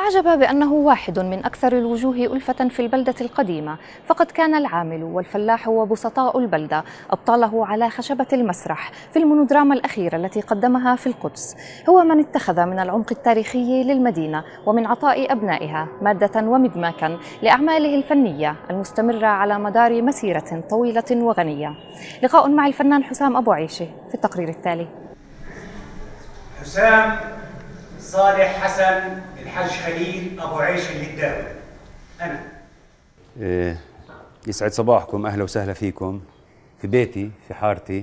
عجب بأنه واحد من أكثر الوجوه ألفة في البلدة القديمة، فقد كان العامل والفلاح وبسطاء البلدة أبطاله على خشبة المسرح في المونودراما الأخيرة التي قدمها في القدس. هو من اتخذ من العمق التاريخي للمدينة ومن عطاء أبنائها مادة ومدماكا لأعماله الفنية المستمرة على مدار مسيرة طويلة وغنية. لقاء مع الفنان حسام أبو عيشة في التقرير التالي. حسام صالح حسن الحاج خليل أبو عيش الهداوي. أنا يسعد صباحكم، أهلا وسهلا فيكم في بيتي في حارتي،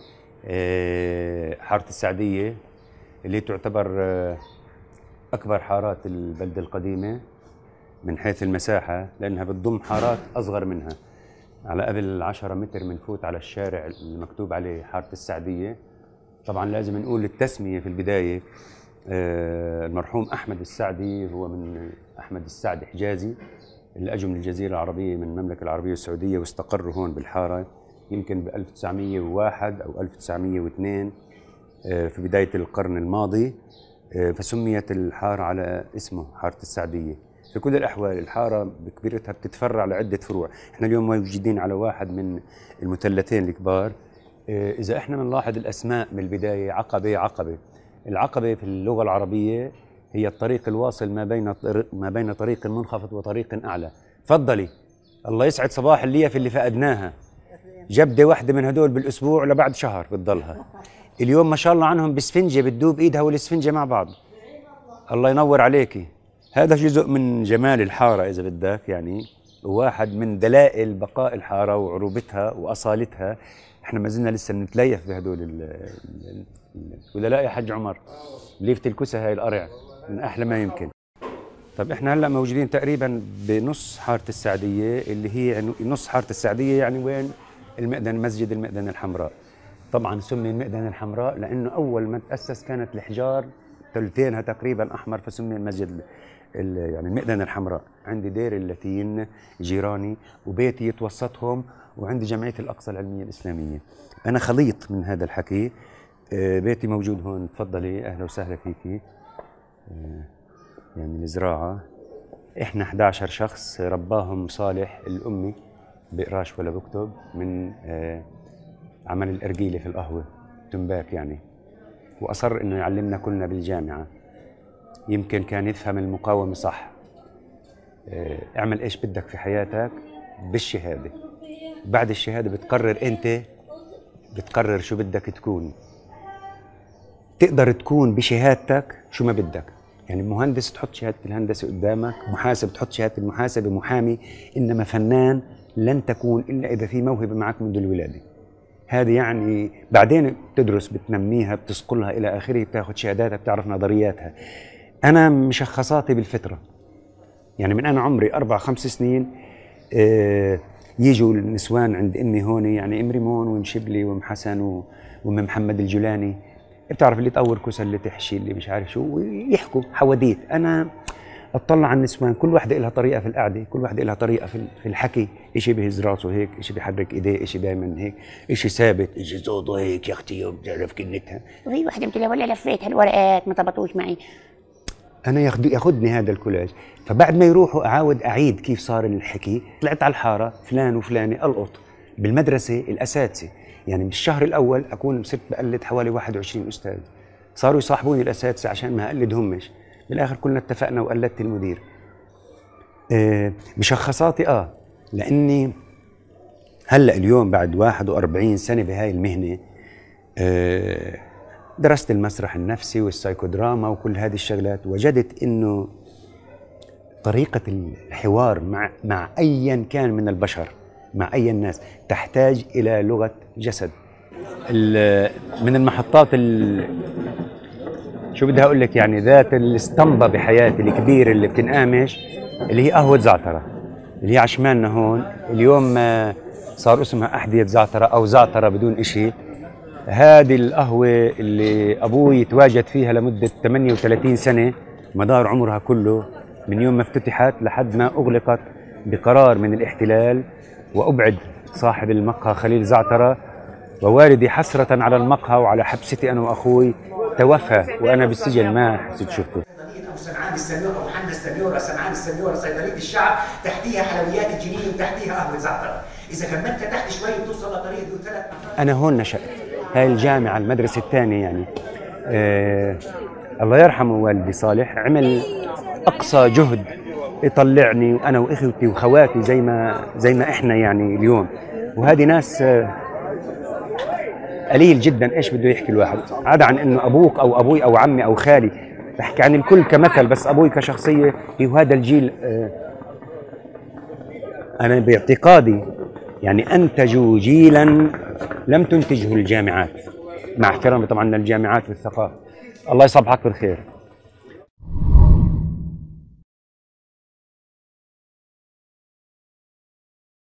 حارة السعدية اللي تعتبر أكبر حارات البلدة القديمة من حيث المساحة، لأنها بتضم حارات أصغر منها. على قبل 10 متر بنفوت على الشارع المكتوب عليه حارة السعدية. طبعا لازم نقول التسمية في البداية، المرحوم أحمد السعدي هو من أحمد السعد حجازي اللي أجوا من الجزيرة العربية من المملكة العربية السعودية واستقروا هون بالحارة يمكن ب 1901 أو 1902 في بداية القرن الماضي، فسميت الحارة على اسمه حارة السعدية. في كل الأحوال الحارة بكبرتها بتتفرع لعدة فروع. احنا اليوم موجودين على واحد من المثلثين الكبار. إذا احنا بنلاحظ الأسماء من البداية عقبة. العقبة في اللغة العربية هي الطريق الواصل ما بين طريق منخفض وطريق أعلى. تفضلي، الله يسعد صباح الليف اللي فقدناها. جبدة واحدة من هدول بالأسبوع لبعد شهر بتضلها. اليوم ما شاء الله عنهم بسفنجة بتدوب إيدها والسفنجة مع بعض. الله ينور عليكي. هذا جزء من جمال الحارة إذا بدك، يعني واحد من دلائل بقاء الحارة وعروبتها وأصالتها. احنا ما زلنا لسه بنتليف بهدول ولا لا يا حج عمر؟ ليفة الكسة هاي القرع من أحلى ما يمكن. طب احنا هلا موجودين تقريبا بنص حارة السعدية، اللي هي نص حارة السعدية يعني وين المئذنة، مسجد المئذنة الحمراء. طبعا سمي المئذنة الحمراء لأنه أول ما تأسس كانت الحجار ثلثينها تقريبا أحمر، فسمي المسجد يعني المئذنة الحمراء. عندي دير اللاتين جيراني وبيتي يتوسطهم، وعندي جمعية الأقصى العلمية الإسلامية. أنا خليط من هذا الحكي. بيتي موجود هون، تفضلي أهلا وسهلا فيكي. يعني الزراعة إحنا 11 شخص رباهم صالح الأمي، بقراش ولا بكتب، من عمل الأرجيلة في القهوة تنباك يعني، وأصر إنه يعلمنا كلنا بالجامعة. يمكن كان يفهم المقاومة صح. اعمل إيش بدك في حياتك بالشهادة، بعد الشهادة بتقرر أنت، بتقرر شو بدك تكون. تقدر تكون بشهادتك شو ما بدك، يعني مهندس تحط شهادة الهندسة قدامك، محاسب تحط شهادة المحاسبة، محامي، إنما فنان لن تكون إلا إذا في موهبة معك منذ الولادة. هذه يعني بعدين بتدرس، بتنميها، بتسقلها إلى آخره، بتاخد شهاداتها، بتعرف نظرياتها. أنا مشخصاتي بالفطرة، يعني من أنا عمري 4-5 سنين يجوا النسوان عند أمي هون، يعني أم ريمون وأم شبلي وأم حسن وأم محمد الجولاني، بتعرف اللي تقور كوسه، اللي تحشي، اللي مش عارف شو، ويحكوا حواديت. أنا أطلع على النسوان، كل واحدة لها طريقة في القعدة، كل واحدة لها طريقة في الحكي. إشي بهز راسه هيك، إشي بيحرك إيديه، إشي دايما هيك، إشي ثابت، إشي صوته هيك يا أختي وبتعرف كلمتها. وفي واحدة بتقول لها ولا لفيت هالورقات ما طبطوش معي. أنا ياخذني هذا الكولاج، فبعد ما يروحوا أعيد كيف صار الحكي. طلعت على الحارة، فلان وفلانة ألقط. بالمدرسة الأساتذة، يعني بالشهر الأول أكون صرت بقلد حوالي 21 أستاذ. صاروا يصاحبوني الأساتذة عشان ما أقلدهمش. بالآخر كلنا اتفقنا وقلدت المدير. مشخصاتي لأني هلأ اليوم بعد 41 سنة بهاي المهنة، درست المسرح النفسي والسايكودراما وكل هذه الشغلات. وجدت إنه طريقة الحوار مع أيا كان من البشر، مع أي الناس، تحتاج إلى لغة جسد. من المحطات شو بدي أقول لك، يعني ذات الاسطمبة بحياتي الكبيرة اللي بتنقامش، اللي هي قهوة زعترة، اللي هي عشمالنا هون. اليوم صار اسمها أحذية زعترة أو زعترة بدون إشي. هذه القهوة اللي أبوي تواجد فيها لمدة 38 سنة، مدار عمرها كله من يوم ما افتتحت لحد ما أغلقت بقرار من الاحتلال، وأبعد صاحب المقهى خليل زعترة. ووالدي حسرة على المقهى وعلى حبستي أنا وأخوي توفى وأنا بالسجن، ما حسيت شفته. وصنعان السنيورة وحنا السنيورة، صنعان السنيورة، صيدلية الشعب، تحتيها حلويات الجنين وتحتيها قهوة زعتر. إذا كملت تحت شوي بتوصل لطريق ذو 3 محطات. أنا هون نشأت، هاي الجامعة المدرسة الثانية يعني. الله يرحمه والدي صالح عمل أقصى جهد يطلعني وأنا وإخوتي وخواتي زي ما إحنا يعني اليوم. وهذه ناس قليل جدا ايش بده يحكي الواحد، عدا عن انه ابوك او ابوي او عمي او خالي، بحكي عن الكل كمثل، بس ابوي كشخصيه وهذا الجيل انا باعتقادي يعني انتجوا جيلا لم تنتجه الجامعات، مع احترامي طبعا للجامعات والثقافه. الله يصبحك بالخير.